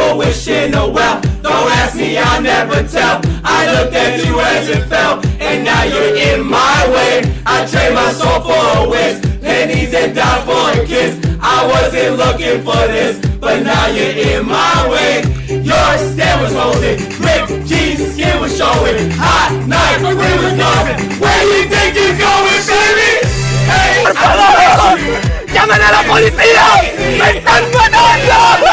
a wish in a well. Don't ask me, I'll never tell. I looked at you as it fell, and now you're in my way. I trade my soul for a wish, pennies and dime for a kiss. I wasn't looking for this, but now you're in my way. Your stand was holding, ripped jeans, skin was showing. Hot night, we was going. Where you think you're going, baby? Hey, ¡Por favor! ¡Llamen a la policía! ¡Me están matando!